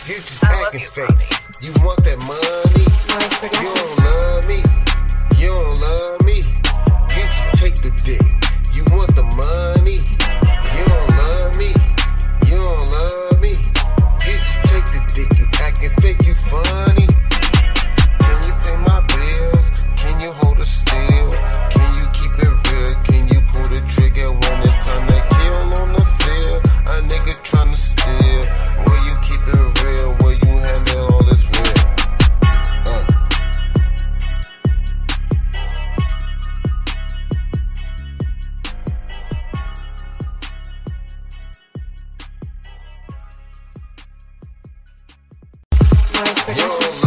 You just acting fake. You want that money. You don't love me. You don't love me. You just take the dick. You want the money. You don't love me. You don't love me. You just take the dick. You acting fake. You funny. Can you pay my bills? Can you hold a still? Can you keep it real? Can you pull the trigger when it's time to kill on the field? A nigga tryna steal. Will you keep it real? Will you handle all this real? You don't